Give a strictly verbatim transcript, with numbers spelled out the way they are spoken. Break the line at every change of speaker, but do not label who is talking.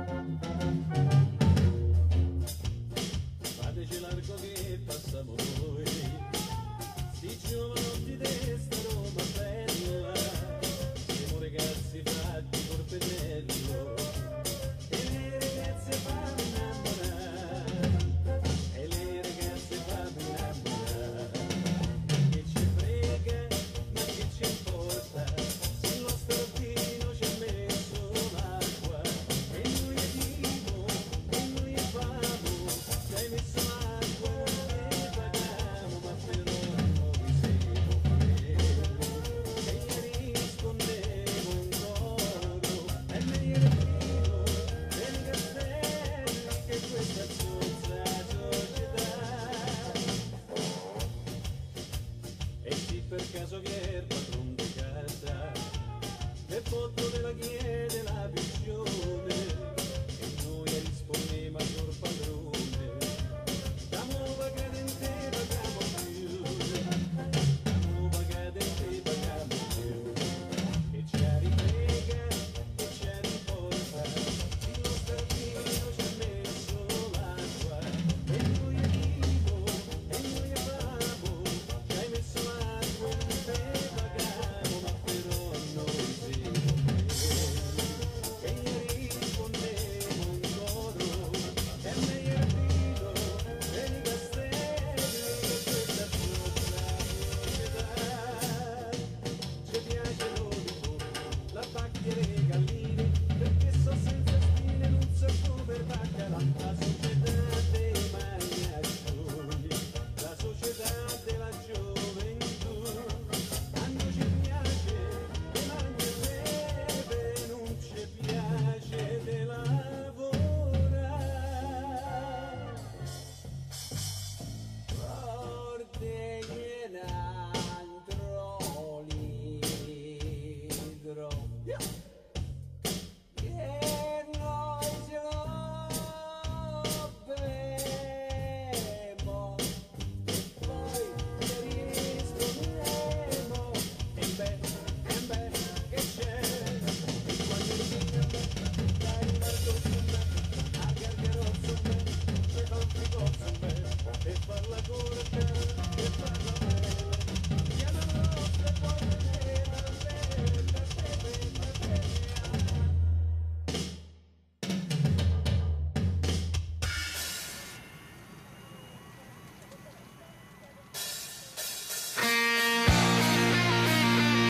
Fateci largo che passiamo noi, sti giovanotti di sta Roma bella, siamo ragazzi fatti col pedello, e le ragazze fanno innamorare, e le ragazze fanno innamorare, che ci frega, ma che ci importa, se il nostro vino ci ha messo l'acqua, e noi è vivo, e noi è famo, ci hai messo l'acqua, non ne paghiamo, ma però noi siamo quelli, e gli rispondevo un coro, è meglio il vino dei castelli che questa zozza società. E se per caso viene il padron di casa, le foto della chiede la visione,